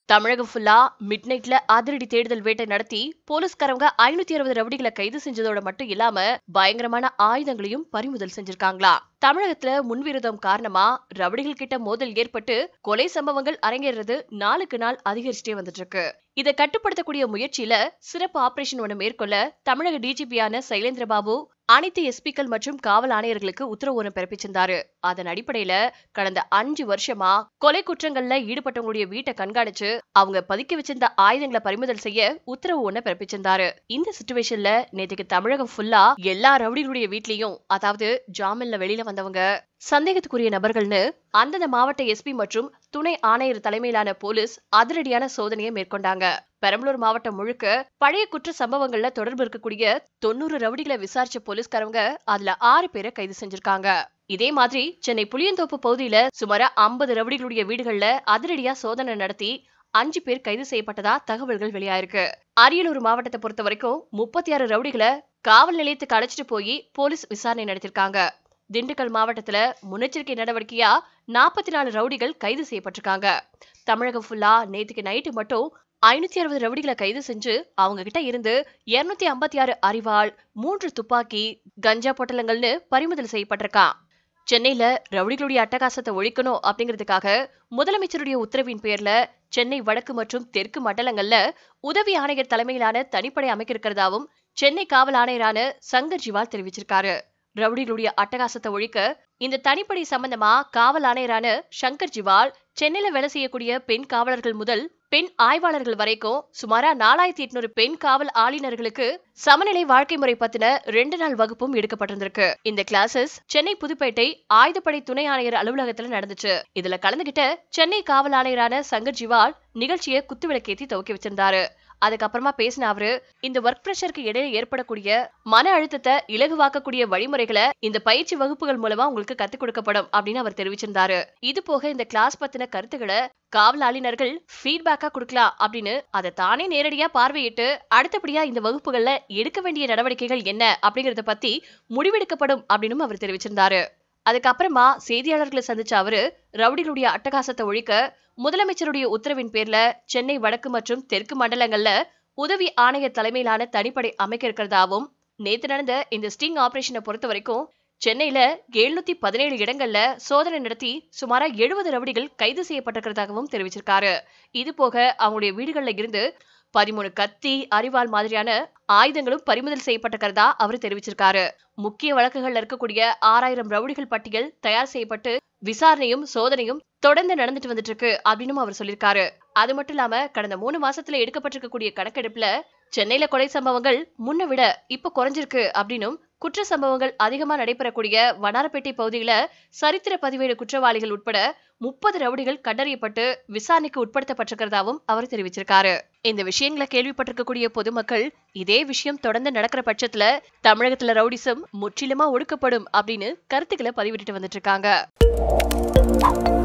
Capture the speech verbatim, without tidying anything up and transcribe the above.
தமிழகம் ஃபுல்லா மிட் நைட்ல அதிரடி தேடுதல் வேட்டை நடத்தி போலீஸ்காரங்க ஐநூத்தி அறுபது ரவுடிகளை கைது செஞ்சதோட மட்டும் இல்லாம பயங்கரமான ஆயுதங்களையும் பறிமுதல் செஞ்சிருக்காங்களா. தமிழகத்துல முன்விரோதம் காரணமா ரவுடிகள் கிட்ட மோதல் ஏற்பட்டு கொலை சம்பவங்கள் அரங்கேறது நாளுக்கு நாள் அதிகரிச்சுட்டே வந்துட்டு இருக்கு. இதை கட்டுப்படுத்தக்கூடிய முயற்சியில சிறப்பு ஆபரேஷன் ஒண்ணு மேற்கொள்ள தமிழக டிஜிபியான சைலேந்திரபாபு அனைத்து எஸ்பிக்கள் மற்றும் காவல் ஆணையர்களுக்கு உத்தரவு ஒன்று பிறப்பிச்சிருந்தாரு. அதன் அடிப்படையில கடந்த அஞ்சு வருஷமா கொலை குற்றங்கள்ல ஈடுபட்டவங்களுடைய வீட்டை கண்காணிச்சு அவங்க பதுக்கி வச்சிருந்த ஆயுதங்களை பறிமுதல் செய்ய உத்தரவு ஒண்ணு பிறப்பிச்சிருந்தாரு. இந்த சிச்சுவேஷன்ல நேற்றுக்கு தமிழகம் ஃபுல்லா எல்லா ரவுடிகளுடைய வீட்லயும், அதாவது ஜாமீன்ல வெளியில வந்தவங்க, சந்தேகத்துக்குரிய நபர்கள்னு அந்தந்த மாவட்ட எஸ்பி மற்றும் துணை ஆணையர் தலைமையிலான போலீஸ் அதிரடியான சோதனையை மேற்கொண்டாங்க. பெரம்பலூர் மாவட்டம் முழுக்க பழைய குற்ற சம்பவங்கள்ல தொடர்பு இருக்கக்கூடிய தொண்ணூறு ரவுடிகளை விசாரிச்ச போலீஸ்காரங்க அதுல ஆறு பேரை கைது செஞ்சிருக்காங்க. இதே மாதிரி சென்னை புளியந்தோப்பு பகுதியில சுமார ஐம்பது ரவுடிகளுடைய வீடுகள்ல அதிரடியா சோதனை நடத்தி அஞ்சு பேர் கைது செய்யப்பட்டதா தகவல்கள் வெளியாயிருக்கு. அரியலூர் மாவட்டத்தை பொறுத்த வரைக்கும் முப்பத்தி ஆறு ரவுடிகளை காவல் நிலையத்துக்கு அழைச்சிட்டு போய் போலீஸ் விசாரணை நடத்திருக்காங்க. திண்டுக்கல் மாவட்டத்துல முன்னெச்சரிக்கை நடவடிக்கையா நாற்பத்தி நாலு ரவுடிகள் கைது செய்யப்பட்டிருக்காங்க. தமிழகம் ஃபுல்லா நேற்றுக்கு நைட்டு மட்டும் ஐநூத்தி அறுபது ரவுடிகளை கைது செஞ்சு அவங்க கிட்ட இருந்து இருநூத்தி ஐம்பத்தி ஆறு அரிவாள், மூன்று துப்பாக்கி, கஞ்சா பொட்டலங்கள்னு பறிமுதல் செய்யப்பட்டிருக்கான். சென்னையில ரவுடிகளுடைய அட்டகாசத்தை ஒழிக்கணும் அப்படிங்கிறதுக்காக முதலமைச்சருடைய உத்தரவின் பேர்ல சென்னை வடக்கு மற்றும் தெற்கு மண்டலங்கள்ல உதவி ஆணையர் தலைமையிலான தனிப்படை அமைக்க இருக்கிறதாவும் சென்னை காவல் ஆணையரான சங்கர் ஜிவால் தெரிவிச்சிருக்காரு. ரவுடிகளுடைய அட்டகாசத்தை ஒழிக்க இந்த தனிப்படை சம்பந்தமா காவல் ஆணையரான சங்கர் ஜிவால் சென்னையில வேலை செய்யக்கூடிய பெண் காவலர்கள் முதல் பெண் ஆய்வாளர்கள் வரைக்கும் சுமாரா நாலாயிரத்தி எட்நூறு பெண் காவல் ஆளுநர்களுக்கு சமநிலை வாழ்க்கை முறை பத்தின ரெண்டு நாள் வகுப்பும் எடுக்கப்பட்டிருந்திருக்கு. இந்த கிளாஸஸ் சென்னை புதுப்பேட்டை ஆயுதப்படை துணை ஆணையர் அலுவலகத்துல நடந்துச்சு. இதுல கலந்துகிட்ட சென்னை காவல் ஆணையரான சங்கர் ஜிவால் நிகழ்ச்சியை குத்துவிளக்கேத்தி துவக்கி வச்சிருந்தாரு. அதுக்கப்புறமா பேசின அவரு, இந்த ஒர்க் பிரஷருக்கு இடையில ஏற்படக்கூடிய மன அழுத்தத்தை இலகுவாக்கக்கூடிய வழிமுறைகளை இந்த பயிற்சி வகுப்புகள் மூலமா உங்களுக்கு கத்துக் கொடுக்கப்படும் அப்படின்னு அவர் தெரிவிச்சிருந்தாரு. இது போக இந்த கிளாஸ் பத்தின கருத்துக்களை காவல் ஆளுநர்கள் ஃபீட்பேக்கா கொடுக்கலாம் அப்படின்னு அதை தானே நேரடியா பார்வையிட்டு அடுத்தபடியா இந்த வகுப்புகள்ல எடுக்க வேண்டிய நடவடிக்கைகள் என்ன அப்படிங்கறத பத்தி முடிவெடுக்கப்படும் அப்படின்னு அவர் தெரிவிச்சிருந்தாரு. அதுக்கப்புறமா செய்தியாளர்களை சந்திச்ச அவரு ரவுடிகளுடைய அட்டகாசத்தை ஒழிக்க முதலமைச்சருடைய உத்தரவின் பேர்ல சென்னை வடக்கு மற்றும் தெற்கு மண்டலங்கள்ல உதவி ஆணையர் தலைமையிலான தனிப்படை அமைக்க இருக்கிறதாவும், நேத்து நடந்த இந்த ஸ்டிங் ஆபரேஷனை பொறுத்த வரைக்கும் சென்னையில எழுநூத்தி பதினேழு இடங்கள்ல சோதனை நடத்தி சுமாரா எழுபது ரவுடிகள் கைது செய்யப்பட்டிருக்கிறதாகவும் தெரிவிச்சிருக்காரு. இது போக அவங்களுடைய வீடுகள்ல இருந்து பதிமூணு கத்தி, அரிவாள் மாதிரியான ஆயுதங்களும் பறிமுதல் செய்யப்பட்டிருக்கிறதா அவர் தெரிவிச்சிருக்காரு. முக்கிய வழக்குகள்ல இருக்கக்கூடிய ஆறாயிரம் ரவுடிகள் பட்டியல் தயார் செய்யப்பட்டு விசாரணையும் சோதனையும் தொடர்ந்து நடந்துட்டு வந்துட்டு இருக்கு அப்படின்னு அவர் சொல்லியிருக்காரு. அது மட்டும் இல்லாம கடந்த மூணு மாசத்துல எடுக்கப்பட்டிருக்கக்கூடிய கணக்கெடுப்புல சென்னையில கொலை சம்பவங்கள் முன்ன விட இப்ப குறைஞ்சிருக்கு அப்படின்னும், குற்ற சம்பவங்கள் அதிகமா நடைபெறக்கூடிய வண்ணாரப்பேட்டை பகுதியில சரித்திர பதிவேடு குற்றவாளிகள் உட்பட முப்பது ரவுடிகள் கண்டறியப்பட்டு விசாரணைக்கு உட்படுத்தப்பட்டிருக்கிறதாவும் அவர் தெரிவிச்சிருக்காரு. இந்த விஷயங்களை கேள்விப்பட்டிருக்கக்கூடிய பொதுமக்கள் இதே விஷயம் தொடர்ந்து நடக்கிற பட்சத்துல தமிழகத்துல ரவுடிசம் முற்றிலுமா ஒடுக்கப்படும் அப்படின்னு கருத்துக்களை பதிவிட்டு வந்துட்டு இருக்காங்க.